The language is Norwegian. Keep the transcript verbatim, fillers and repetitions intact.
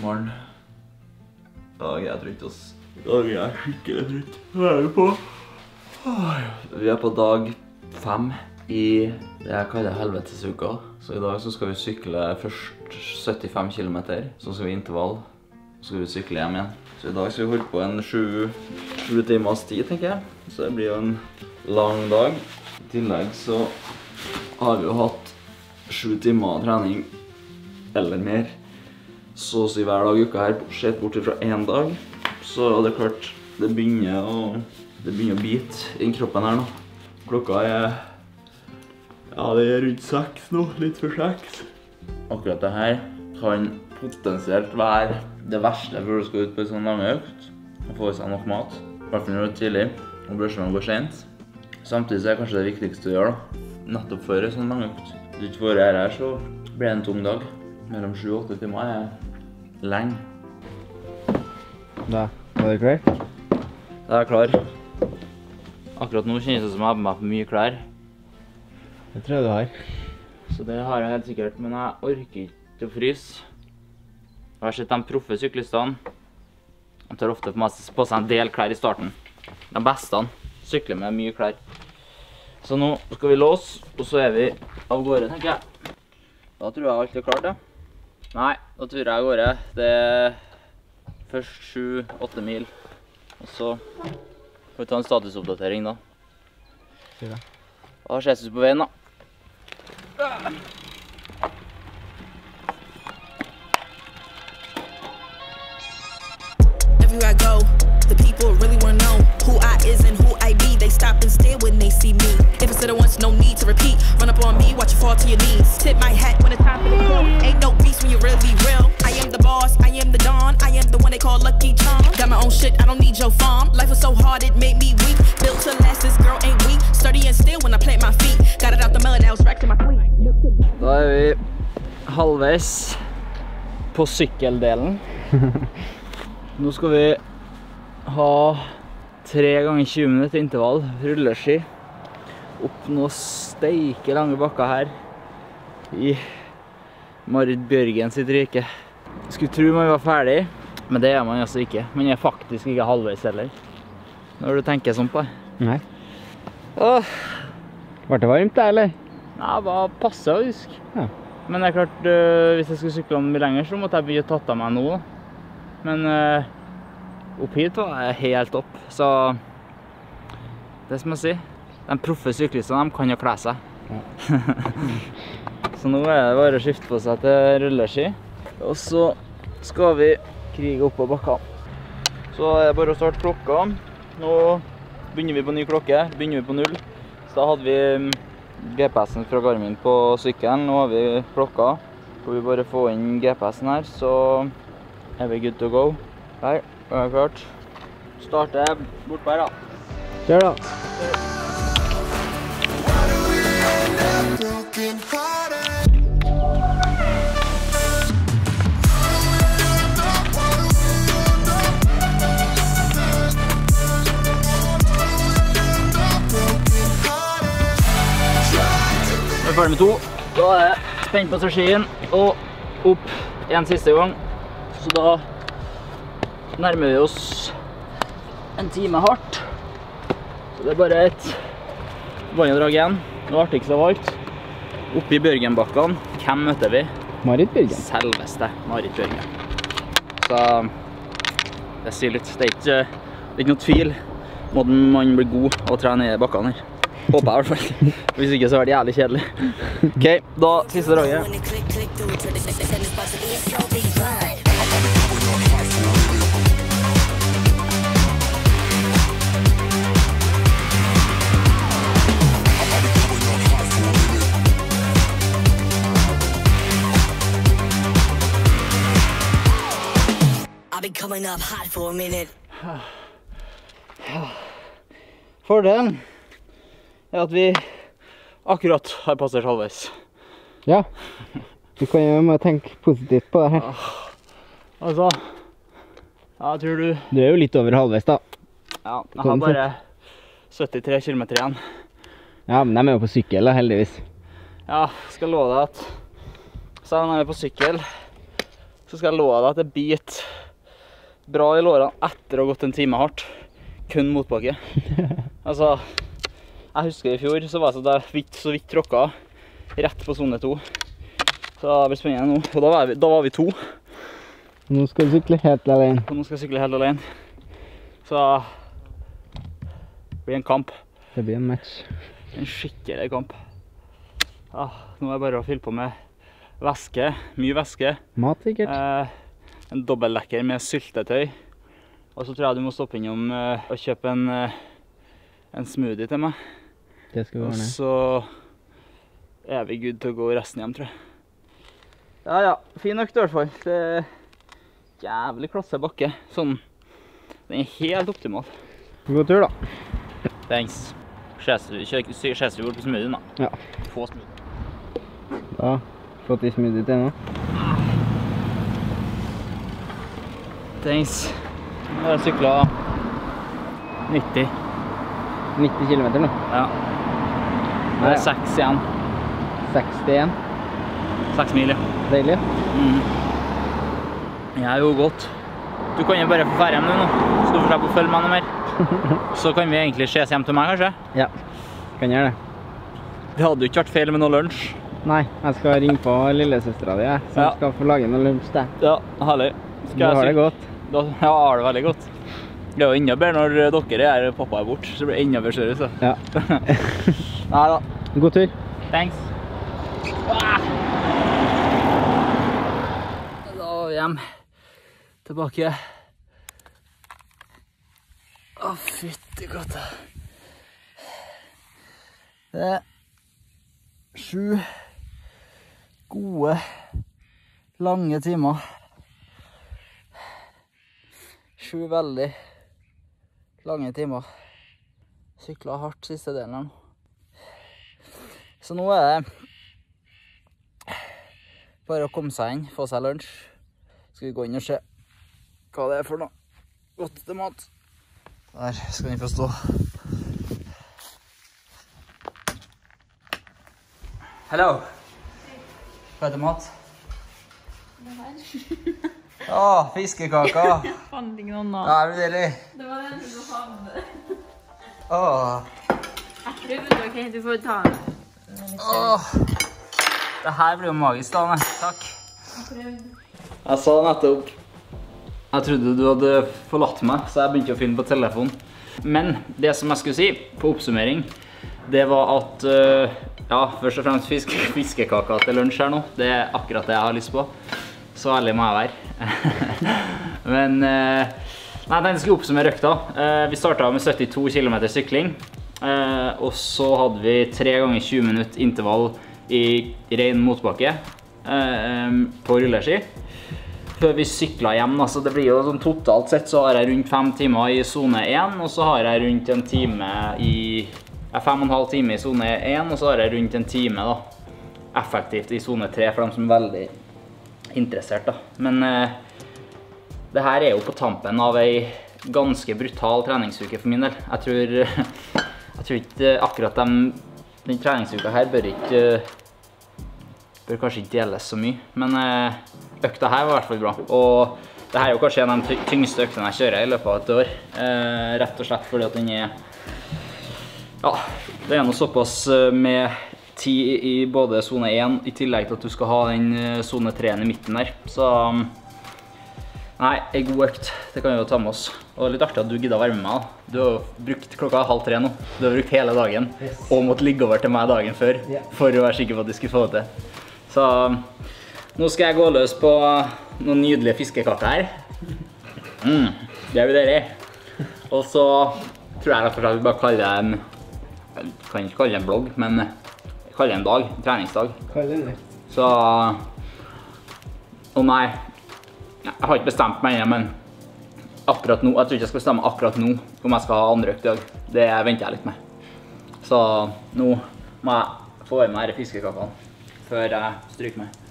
Morgen. I dag er jeg trøtt, ass. I dag er jeg skikkelig trøtt. Hva er vi på? Vi er på dag fem i det jeg kaller helvetesuka. Så i dag så skal vi sykle først syttifem kilometer, så skal vi intervall, så skal vi sykle hjem igjen. Så i dag skal vi holde på en sju, sju timers tid, tenker jeg. Så det blir jo en lang dag. I tillegg så har vi jo hatt sju timer trening eller mer. Så å si hver dag i uka her, sett bort fra en dag, så er det klart, det begynner å, det begynner å bite inn kroppen her nå. Klokka er, ja, det er rundt seks nå, litt for seks. Akkurat det her kan potensielt være det verste før du skal ut på en sånn lang økt, og få i seg nok mat. I hvert fall når det er tidlig, og brødsmålen går sent. Samtidig så er det kanskje det viktigste å gjøre da, nettopp før en sånn lang økt. Litt før jeg er her så blir det en tung dag. Mellom sju og åtte timer er lenge. Da, var du klar? Da er jeg klar. Akkurat nå kjennes det som jeg har med meg for mye klær. Det tror jeg du har. Så det har jeg helt sikkert, men jeg orker ikke å fryse. Jeg har sett de proffe syklistene. De tar ofte på seg en del klær i starten. De beste sykler med mye klær. Så nå skal vi låse, og så er vi av gårde, tenker jeg. Da tror jeg alt er klart, ja. Nei, da tror jeg av gårde. Det er først sju åtte mil. Og så får vi ta en statusoppdatering da. Sier det. Da ses vi på veien da. Everywhere I go, the people really wanna know who I is and who I be. They stop and stare when they see me. If it's said it once, no need to repeat. Run up on me, watch you fall to your knees. Tip my hat when it's time for the kill. Ain't no beast when you really real. I am the boss, I am the dawn. I am the one they call Lucky Charm. Got my own shit, I don't need your farm. Life was so hard, it made me weak. Built to last, this girl ain't weak. Sturdy and still when I plant my feet. Got it out the mud, now it's back to my fleet. Da er vi halvveis på sykkeldelen. Nå skal vi ha tre ganger tjue minutter intervall, rulleski, opp noen steike lange bakker her i Marit Bjørgen sitt rike. Jeg skulle tro man var ferdig, men det er man altså ikke. Man er faktisk ikke halvveis heller, når du tenker sånn på det. Nei. Åh. Var det varmt da, eller? Nei, det var passe å huske. Ja. Men det er klart, øh, hvis jeg skulle sykle om mye lenger, så måtte jeg begynne å tatt av meg nå. Men øh, opp hit var jeg helt opp, så det som jeg sier, de proffe syklistene, de kan jo klæ seg. Ja. Så nå er det bare å skifte på seg til rulleski, og så skal vi krige opp på bakka. Så er det bare å starte klokka. Nå begynner vi på ny klokke, begynner vi på null. Så da hadde vi G P S-en fra Garmin på sykkelen, nå har vi klokka. Skal vi bare få inn G P S-en her, så er vi good to go. Her, er det klart. Starter bort på her da. Kjør da. Nå er vi ferdig med to. Da er jeg spent på strategien og opp en siste gang. Så da nærmer vi oss en time hardt. Så det er bare et vannedrag igjen. Det artigste av alt. Oppe i Bjørgenbakkene. Hvem møter vi? Marit Bjørgen. Selveste Marit Bjørgen. Så det sier litt. Det er ikke, det er ikke noe tvil om at man blir god å trene i bakkene her. Håper jeg i hvert fall. Hvis ikke så er det jævlig kjedelig. Ok, da siste draget. Fordelen er at vi akkurat har passert halvveis. Ja, du kan jo tenke positivt på det her. Altså, ja, tror du... Du er jo litt over halvveis da. Ja, jeg har bare syttitre kilometer igjen. Ja, men de er jo på sykkel da, heldigvis. Ja, jeg skal love deg at selv når jeg er på sykkel, så skal jeg love deg at det biter bra i lårene etter å ha gått en time hardt. Kun motbakke. Altså, jeg husker i fjor så var det så, det vidt, så vidt tråkka rett på zone to. Så det blir spennende nå. Og da var vi, da var vi to. Nå skal du sykle helt alene. Og nå skal jeg sykle helt alene. Så det blir en kamp. Det blir en match. En skikkelig kamp. Ja, nå er det bare å fylle på med væske, mye væske. Mat sikkert. Eh, en dobbeltlekker med syltetøy. Og så tror jeg du må stoppe innom uh, og kjøpe en, uh, en smoothie til meg. Det skal vi Og ordne. så er vi good til å gå resten hjem, tror jeg. Ja, ja. Fin økt i hvert fall. Det er jævlig klasse bakke. Sånn. Den er helt optimal. God tur da. Thanks. Skjeser du bort på smoothien da? Ja. Få smoothie. Da, fått i smoothie til nå. Thanks. Nå har jeg syklet nitti. nitti kilometer nå. Ja. Det er seks igjen. sekstien. Seks mil, ja. Deilig. Mm. Jeg er jo godt. Du kan jo bare få fære hjem nå. Skal du få slippe å følge meg noe mer? Så kan vi egentlig ses hjem til meg, kanskje? Ja, kan gjøre det. Det hadde jo ikke vært feil med noe lunsj. Nei, jeg skal ringe på lillesøstera di, jeg, som Ja. skal få lage noe lunsj der. Ja, herlig. Skal Du har jeg det syk- godt. Da, ja, jeg har det veldig godt. Det er jo enda bedre når dere er her og pappa er bort, så det blir enda bedre større, så. Ja. Neida. God tur. Thanks. Ah! Da var vi hjem. Tilbake. Å, fytti katta. Det er sju gode, lange timer. Sju veldig lange timer. Syklet hardt siste delen her nå. Så nå er det bare å komme seg inn, få seg lunsj. Skal vi gå inn og se hva det er for noe godt til mat. Der skal vi få stå. Hallo. Hva er det mat? Åh, fiskekaka. Jeg fant ikke noen nå. Ja, er det deilig? Det var den som hadde. Åh. Jeg prøvde, ok, du får ta den. Åh. Det her blir jo magisk, da, Anne. Takk. Jeg prøvde. Jeg sa nettopp. Jeg trodde du hadde forlatt meg, så jeg begynte å finne på telefon. Men det som jeg skulle si, på oppsummering, det var at, uh, ja, først og fremst fisk, fiskekaka til lunsj her nå. Det er akkurat det jeg har lyst på. Så ærlig må jeg være. Men, uh, nei, jeg skulle oppsummere økta. Uh, vi startet med syttito kilometer sykling. Uh, og så hadde vi tre ganger tjue minutter intervall i ren motbakke uh, på rulleski. Før vi syklet hjem, altså det blir jo sånn totalt sett så har jeg rundt fem timer i zone én, og så har jeg rundt en time i, ja, fem og en halv time i zone én, og så har jeg rundt en time da, effektivt i zone tre for dem som er veldig interessert da. Men eh, det her er jo på tampen av en ganske brutal treningsuke for min del. Jeg tror, jeg tror ikke akkurat den, den treningsuka her bør ikke, bør kanskje ikke deles så mye, men eh, økta her var i hvert fall bra. Og det her er jo kanskje en av de tyngste øktene jeg kjører i løpet av et år. Eh, rett og slett fordi at den er, ja, det er noe såpass med tid i både zone én, i tillegg til at du skal ha den zone tre i midten der. Så, nei, en god økt, det kan vi jo ta med oss. Og litt artig at du gidder å være med meg. Du har jo brukt klokka halv tre nå. Du har brukt hele dagen, og måtte ligge over til meg dagen før, for å være sikker på at du skulle få det til. Så nå skal jeg gå løs på noen nydelige fiskekaker her. Mm, det er jo deilig. Og så tror jeg rett og slett vi bare kaller det en, jeg kan ikke kalle det en blogg, men jeg kaller det en dag, en treningsdag. Kall det det. Så, og nei, jeg har ikke bestemt meg ennå, men akkurat nå, jeg tror ikke jeg skal bestemme akkurat nå om jeg skal ha andre økt i dag. Det venter jeg litt med. Så nå må jeg få i meg disse fiskekakene før jeg stryker meg.